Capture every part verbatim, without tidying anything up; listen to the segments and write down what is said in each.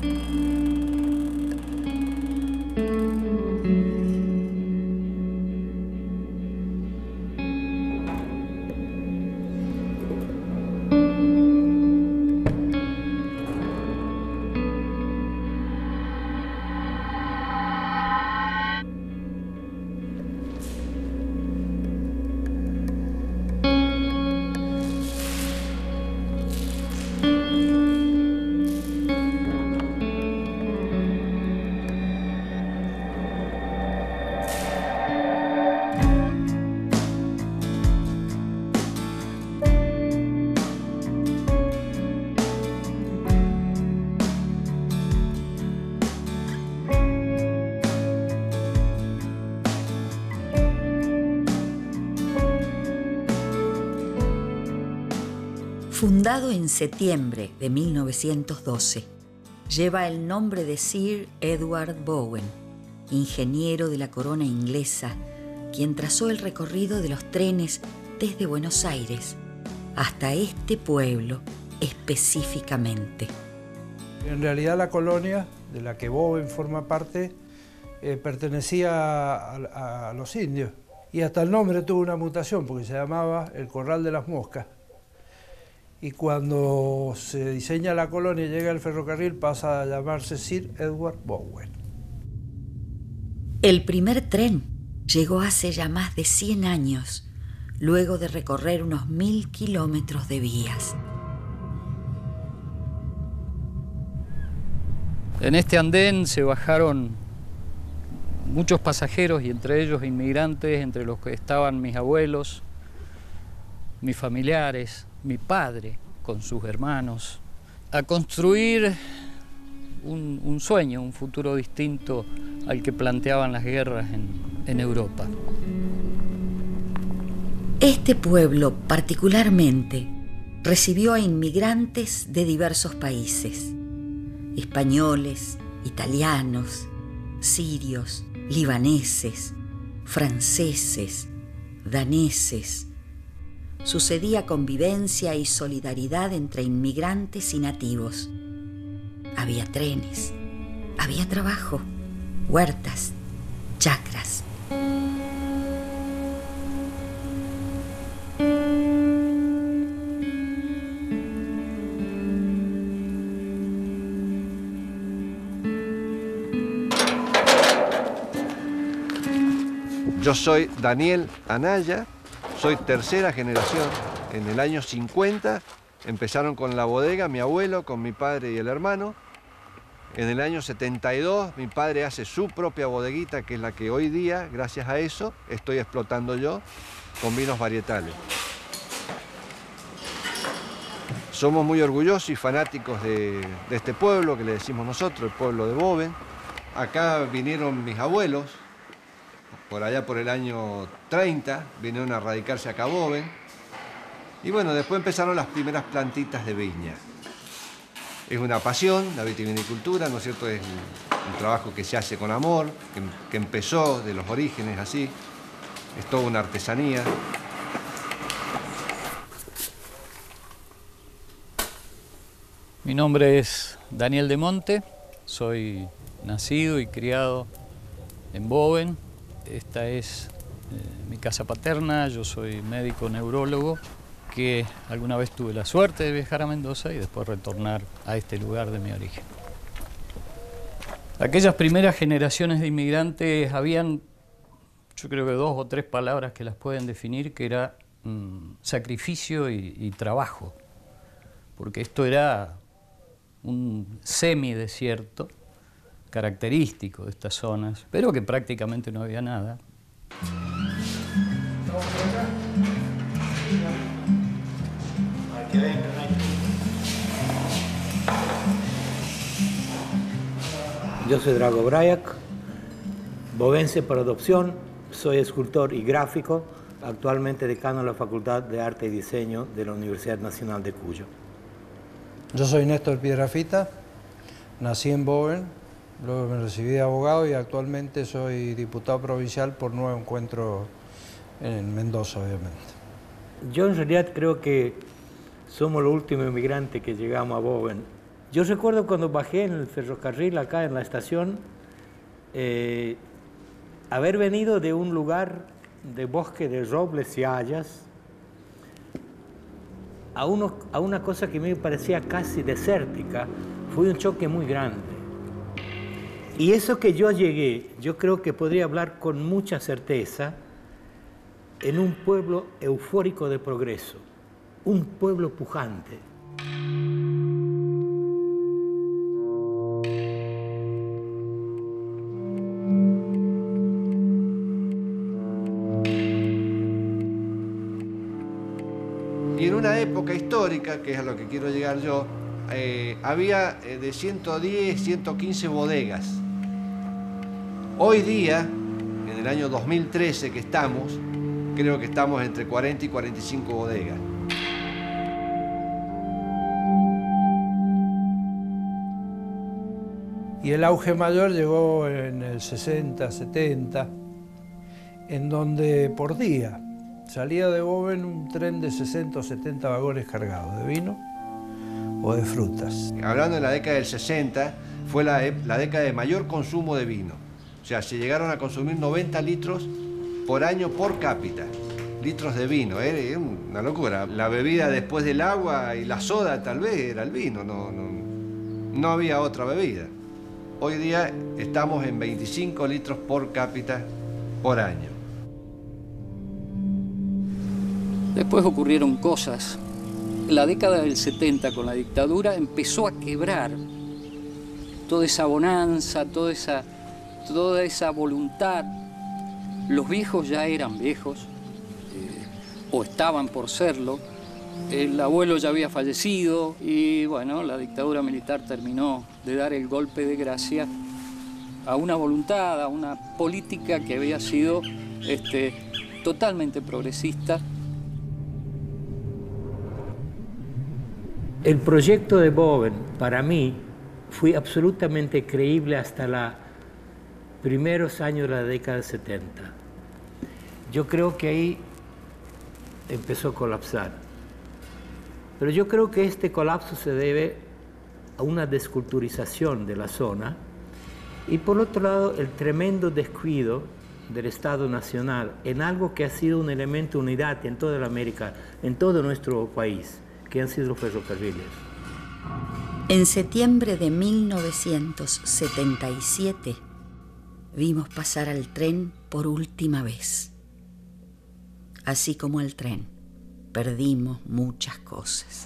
Fundado en septiembre de mil novecientos doce, lleva el nombre de Sir Edward Bowen, ingeniero de la corona inglesa, quien trazó el recorrido de los trenes desde Buenos Aires hasta este pueblo específicamente. En realidad la colonia de la que Bowen forma parte eh, pertenecía a, a, a los indios, y hasta el nombre tuvo una mutación porque se llamaba el Corral de las Moscas. Y cuando se diseña la colonia y llega el ferrocarril, pasa a llamarse Sir Edward Bowen. El primer tren llegó hace ya más de cien años, luego de recorrer unos mil kilómetros de vías. En este andén se bajaron muchos pasajeros y entre ellos inmigrantes, entre los que estaban mis abuelos, mis familiares, mi padre con sus hermanos, a construir un, un sueño, un futuro distinto al que planteaban las guerras en, en Europa. Este pueblo particularmente recibió a inmigrantes de diversos países: españoles, italianos, sirios, libaneses, franceses, daneses. Sucedía convivencia y solidaridad entre inmigrantes y nativos. Había trenes, había trabajo, huertas, chacras. Yo soy Daniel Anaya. Soy tercera generación. En el año cincuenta empezaron con la bodega mi abuelo, con mi padre y el hermano. En el año setenta y dos mi padre hace su propia bodeguita, que es la que hoy día, gracias a eso, estoy explotando yo, con vinos varietales. Somos muy orgullosos y fanáticos de, de este pueblo, que le decimos nosotros, el pueblo de Bowen. Acá vinieron mis abuelos, por allá por el año treinta, vinieron a radicarse acá a Bowen. Y bueno, después empezaron las primeras plantitas de viña. Es una pasión, la vitivinicultura, ¿no es cierto? Es un, un trabajo que se hace con amor, que, que empezó de los orígenes así. Es toda una artesanía. Mi nombre es Daniel de Monte, soy nacido y criado en Bowen. Esta es eh, mi casa paterna, yo soy médico neurólogo, que alguna vez tuve la suerte de viajar a Mendoza y después retornar a este lugar de mi origen. Aquellas primeras generaciones de inmigrantes habían, yo creo que dos o tres palabras que las pueden definir, que era mmm, sacrificio y, y trabajo, porque esto era un semidesierto característico de estas zonas, pero que prácticamente no había nada. Yo soy Drago Brayak, bovense por adopción, soy escultor y gráfico, actualmente decano de la Facultad de Arte y Diseño de la Universidad Nacional de Cuyo. Yo soy Néstor Piedrafita, nací en Bowen. Luego me recibí de abogado y actualmente soy diputado provincial por Nuevo Encuentro en Mendoza, obviamente. Yo en realidad creo que somos los últimos inmigrantes que llegamos a Bowen Yo recuerdo cuando bajé en el ferrocarril acá en la estación, eh, haber venido de un lugar de bosque de robles y hayas a, uno, a una cosa que me parecía casi desértica. Fue un choque muy grande. Y eso que yo llegué, yo creo que podría hablar con mucha certeza en un pueblo eufórico de progreso, un pueblo pujante. Y en una época histórica, que es a lo que quiero llegar yo, eh, había eh, de ciento diez, ciento quince bodegas. Hoy día, en el año dos mil trece que estamos, creo que estamos entre cuarenta y cuarenta y cinco bodegas. Y el auge mayor llegó en el sesenta, setenta, en donde por día salía de Boven un tren de sesenta o setenta vagones cargados de vino o de frutas. Hablando de la década del sesenta, fue la, la década de mayor consumo de vino. O sea, se llegaron a consumir noventa litros por año por cápita, litros de vino. Era una locura. La bebida después del agua y la soda tal vez era el vino, no, no, no había otra bebida. Hoy día estamos en veinticinco litros por cápita por año. Después ocurrieron cosas. La década del setenta, con la dictadura, empezó a quebrar toda esa bonanza, toda esa, toda esa voluntad. Los viejos ya eran viejos, eh, o estaban por serlo. El abuelo ya había fallecido y, bueno, la dictadura militar terminó de dar el golpe de gracia a una voluntad, a una política que había sido este, totalmente progresista. El proyecto de Boven, para mí, fue absolutamente creíble hasta los primeros años de la década del setenta. Yo creo que ahí empezó a colapsar. Pero yo creo que este colapso se debe a una desculturización de la zona y, por otro lado, el tremendo descuido del Estado Nacional en algo que ha sido un elemento de unidad en toda la América, en todo nuestro país, que han sido los ferrocarriles. En septiembre de mil novecientos setenta y siete vimos pasar al tren por última vez. Así como el tren, perdimos muchas cosas.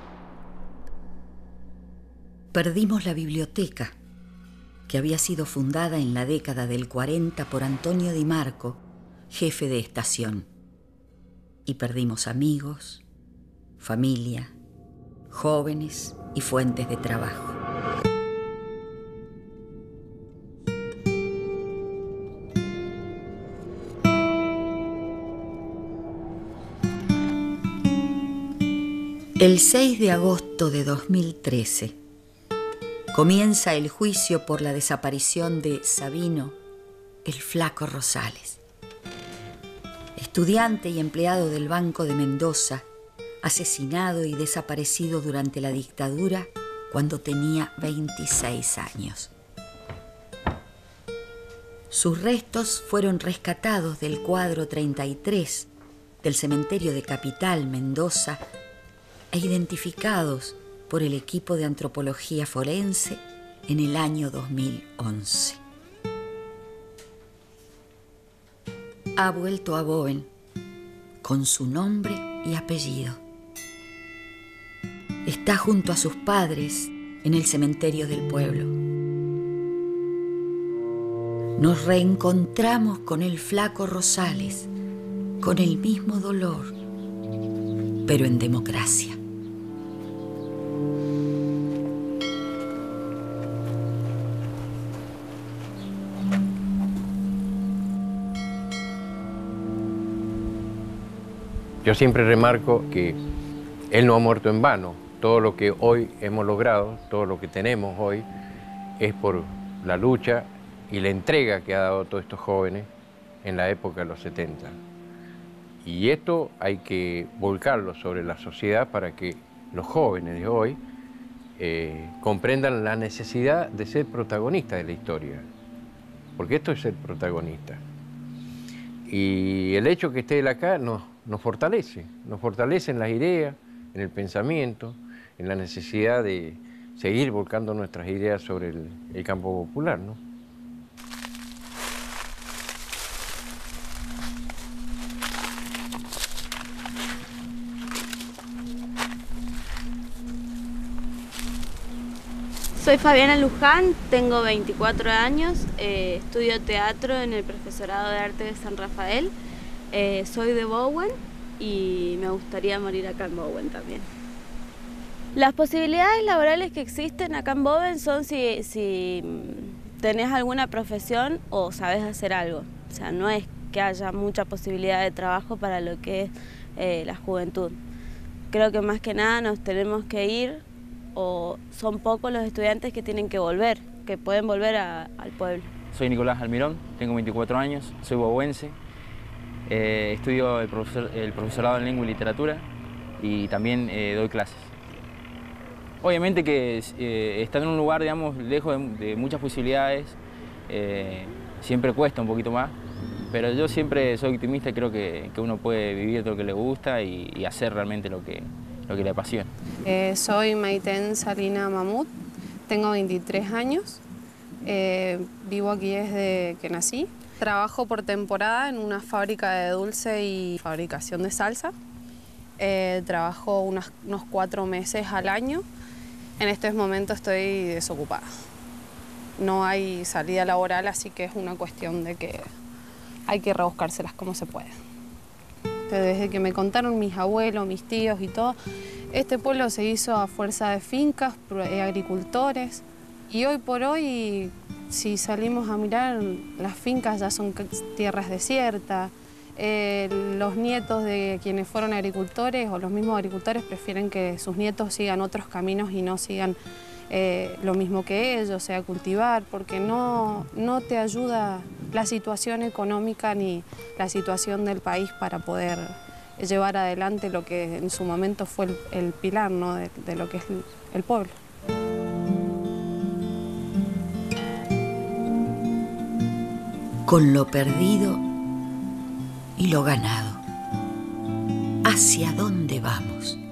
Perdimos la biblioteca, que había sido fundada en la década del cuarenta por Antonio Di Marco, jefe de estación. Y perdimos amigos, familia, jóvenes y fuentes de trabajo. El seis de agosto de dos mil trece comienza el juicio por la desaparición de Sabino, el Flaco Rosales, estudiante y empleado del Banco de Mendoza, asesinado y desaparecido durante la dictadura cuando tenía veintiséis años. Sus restos fueron rescatados del cuadro treinta y tres del cementerio de Capital, Mendoza, e identificados por el equipo de antropología forense en el año dos mil once. Ha vuelto a Boven con su nombre y apellido. Está junto a sus padres en el cementerio del pueblo. Nos reencontramos con el Flaco Rosales, con el mismo dolor, pero en democracia. Yo siempre remarco que él no ha muerto en vano. Todo lo que hoy hemos logrado, todo lo que tenemos hoy, es por la lucha y la entrega que ha dado todos estos jóvenes en la época de los setenta. Y esto hay que volcarlo sobre la sociedad para que los jóvenes de hoy eh, comprendan la necesidad de ser protagonistas de la historia, porque esto es ser protagonista. Y el hecho que esté él acá nos, nos fortalece, nos fortalece en las ideas, en el pensamiento, en la necesidad de seguir volcando nuestras ideas sobre el, el campo popular, ¿no? Soy Fabiana Luján, tengo veinticuatro años, eh, estudio teatro en el Profesorado de Arte de San Rafael, eh, soy de Bowen y me gustaría morir acá en Bowen también. Las posibilidades laborales que existen acá en Bowen son si, si tenés alguna profesión o sabes hacer algo. O sea, no es que haya mucha posibilidad de trabajo para lo que es eh, la juventud. Creo que más que nada nos tenemos que ir, o son pocos los estudiantes que tienen que volver, que pueden volver a, al pueblo. Soy Nicolás Almirón, tengo veinticuatro años, soy bowense, eh, estudio el, profesor, el profesorado en lengua y literatura y también eh, doy clases. Obviamente que eh, estar en un lugar, digamos, lejos de, de muchas posibilidades, eh, siempre cuesta un poquito más, pero yo siempre soy optimista y creo que, que uno puede vivir de lo que le gusta y, y hacer realmente lo que, lo que le apasiona. Eh, soy Maiten Salina Mamut, tengo veintitrés años, eh, vivo aquí desde que nací. Trabajo por temporada en una fábrica de dulce y fabricación de salsa. Eh, trabajo unas, unos cuatro meses al año. En estos momentos estoy desocupada. No hay salida laboral, así que es una cuestión de que hay que rebuscárselas como se puede. Desde que me contaron mis abuelos, mis tíos y todo, este pueblo se hizo a fuerza de fincas, agricultores, y hoy por hoy, si salimos a mirar, las fincas ya son tierras desiertas. Eh, los nietos de quienes fueron agricultores o los mismos agricultores prefieren que sus nietos sigan otros caminos y no sigan eh, lo mismo que ellos, o sea, cultivar, porque no, no te ayuda la situación económica ni la situación del país para poder llevar adelante lo que en su momento fue el, el pilar, ¿no?, de, de lo que es el, el pueblo. Con lo perdido y lo ganado, ¿hacia dónde vamos?